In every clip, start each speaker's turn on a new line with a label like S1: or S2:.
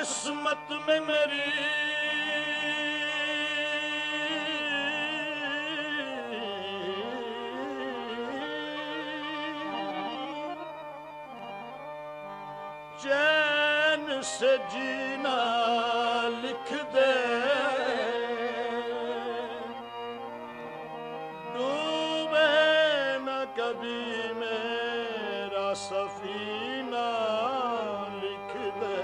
S1: किस्मत में मेरी चैन से जीना लिख दे, डूबे न कभी मेरा सफीना लिख दे।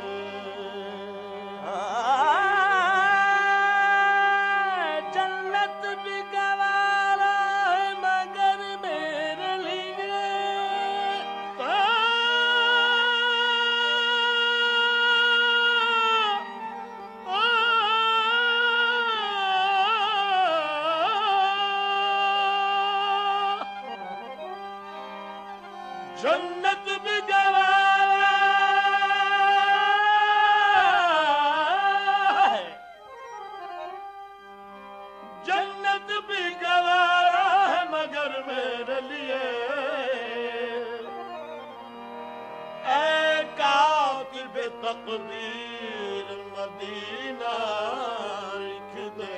S1: जन्नत भी गवारा है मगर मेरे लिए जन्नत भी गवारा है, जन्नत भी गवारा है मगर मेरे लिए ऐ कातिब तकदीर मदीना लिख दे।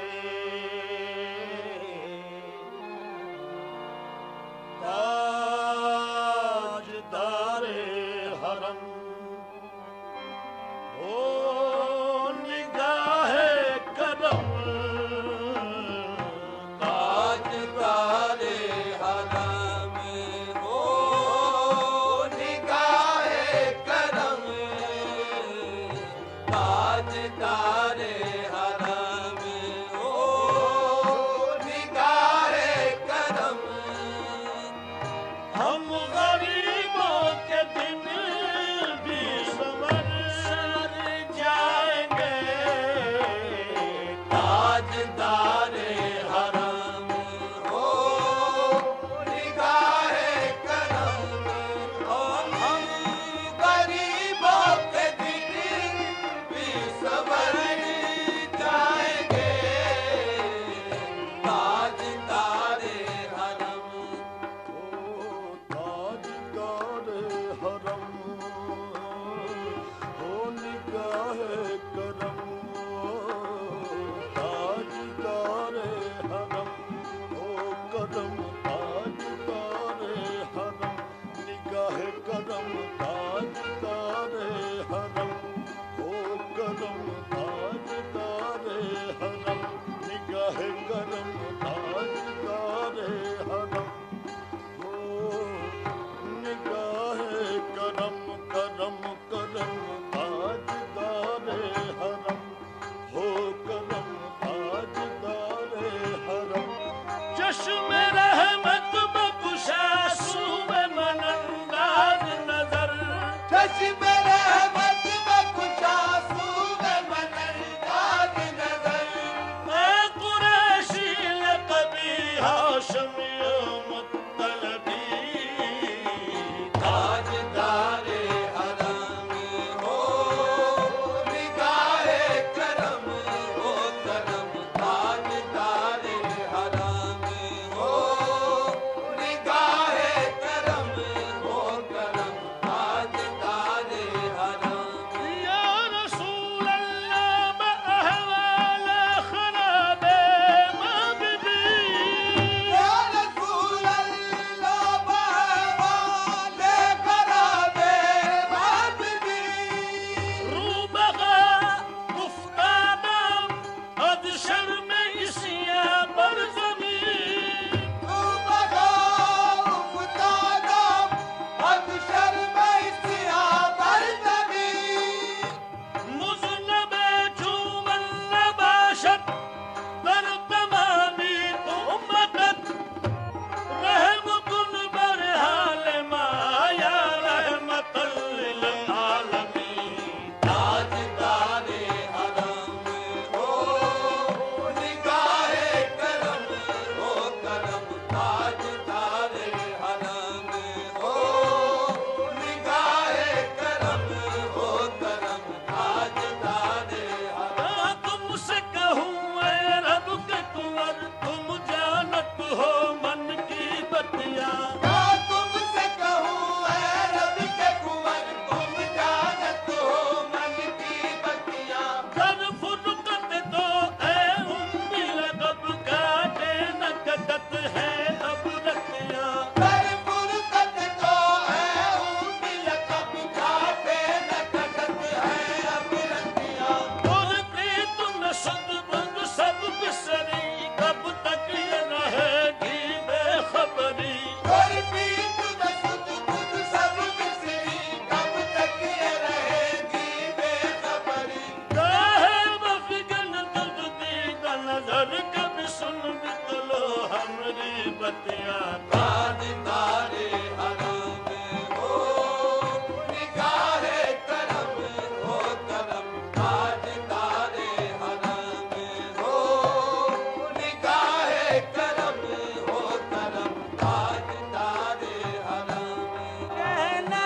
S1: सुध बुध सब बिसरी, कब तक ये रहेगी बेखबरी।
S2: और भी तुझ सुध बुध सब बिसरी, कब तक ये रहेगी बेखबरी।
S1: काहे बफिगन दर्द दीदा नजर, कभी सुन भी तो लो हमरी बतियां।
S2: तारे हरम हो निगाहे करम हो करम, ताज तारे हरम हो निगाहे करम हो करम, ताज तारे हरम।
S1: कहना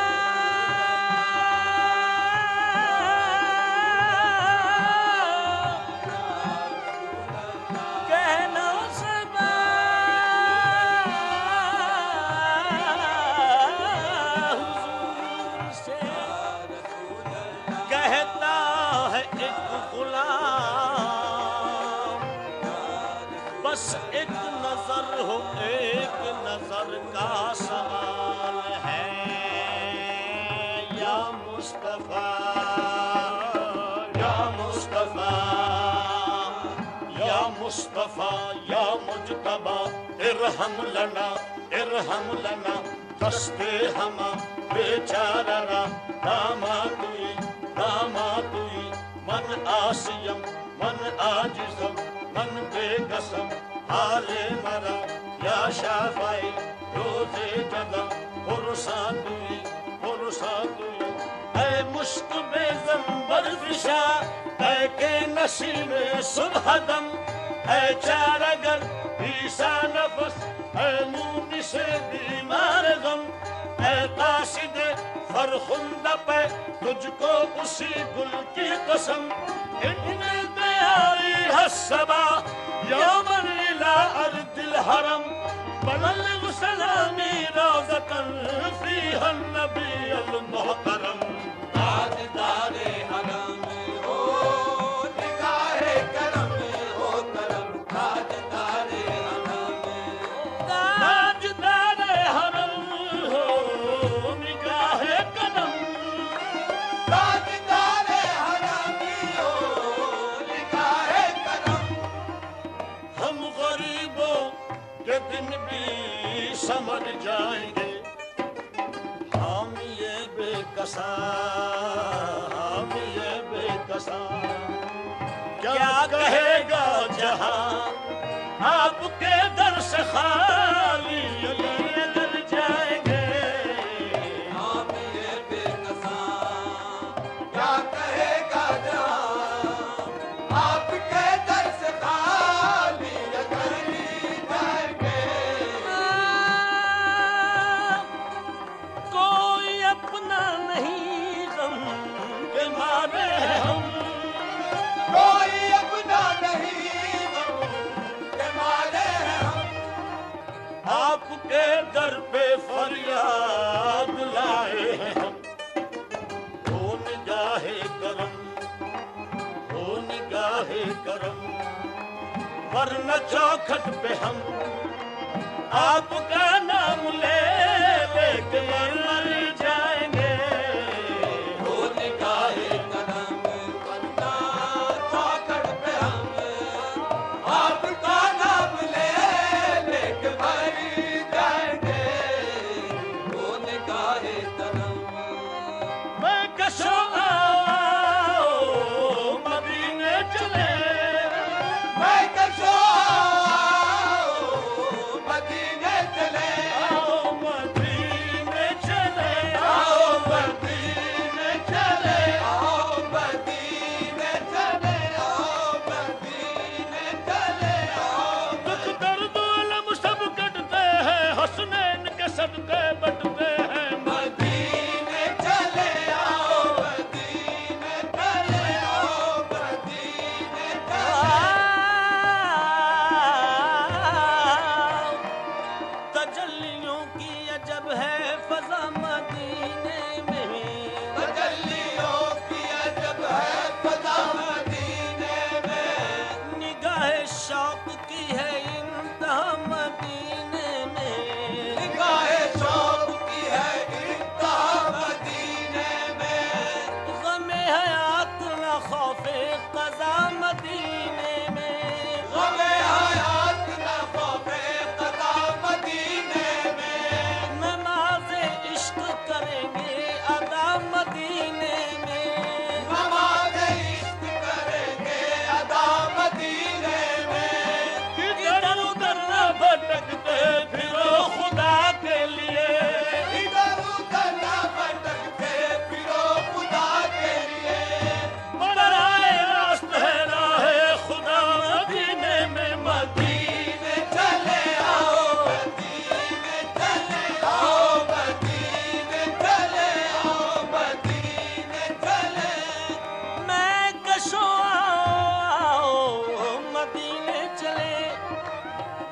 S1: कहना सबा हुजूर से कहता है एक गुलाम, बस एक नजर हो, एक नजर का सवाल है या मुस्तफा, या मुस्तफा, या मुस्तफा, या मुजतबा, इरहम लना, इरहम लना, दस्ते हमा बेचारा दामातुई, दामातुई, मन आसियम, मन आजिजम, मन बेकसम, हाले मरा, या शाफाई, रोजे जदा, फुरसातुई, फुरसातुई। ऐ मुश्क बेज़ंबर फिशा, ऐ के नसीब सुबह दम, ऐ चारगर ईसा नफस, ऐ मूनी से बीमार गम, ऐ कासिद फरखुंदा पे, तुझको उसी गुल की कसम। इन्ने दयारी हस्सबा यौमन इला अर्दिल हरम, बलग सलामी रोज़तन फीहा नबीयुल मुहतरम।
S2: ताज तारे हरम हो निगाहे करम हो करम, ताज तारे हरम।
S1: ताजदारे हरम हो निगाहे करम,
S2: ताज तारे हरम हो निगाहे करम।
S1: हम गरीबों के दिन भी समझ जाएंगे, हम ये बेकसा, हम ये बेकसा। क्या कहेगा जहां आपके दर से खाली अगर जाएंगे।
S2: हम ये बेकसा क्या कहेगा जहां, आपके दर से खाली अगर जाएंगे।
S1: कोई अपना नहीं गम के मारे हम,
S2: कोई अपना नहीं गम के मारे हम।
S1: आपके दर पे फरियाद लाए हैं हम। हो निगाहे करम, हो निगाहे करम, वरना चौखट पे हम आपका नाम ले लेके मर जाएंगे।
S2: हो निगाहे करम, वरना चौखट पे हम आपका नाम ले लेके मर जाएंगे। हो निगाहे करम।
S1: मैं कशो आओ मदीने चले,
S2: मैं कसो आओ मदीने चले,
S1: आओ मदीने चले,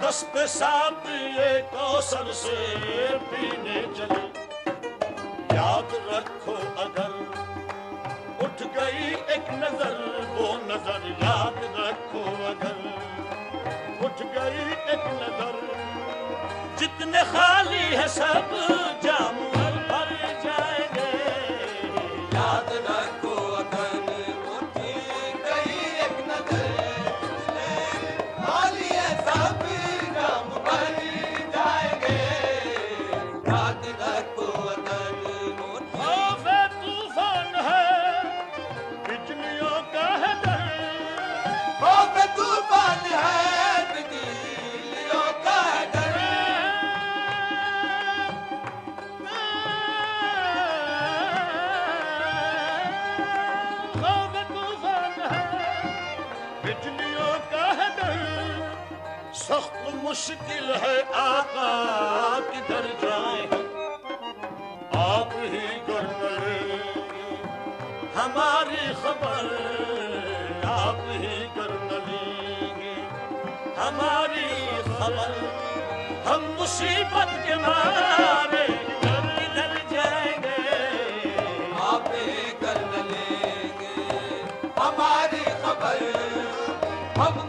S1: दस्त साथ ये कौसर से पीने चले। याद रखो अगर उठ गई एक नजर, वो नजर याद रखो अगर उठ गई एक नजर। जितने खाली है सब जाम भर जाएंगे।
S2: याद रखो अगर उठ गई एक नजर, खाली है सब जाम भर जाएंगे। याद रखो अगर
S1: खौफ तूफान है बिजलियों का है डर।
S2: खौफ तूफान है बिजलियों का डर।
S1: खौफ तूफान है बिजलियों का है डर। सख्त मुश्किल है आका किधर जाए, आप ही कर लेंगे हमारी खबर। आप ही कर लेंगे हमारी खबर। हम मुसीबत के मारे किधर जाएंगे।
S2: आप ही कर लेंगे हमारी खबर। हम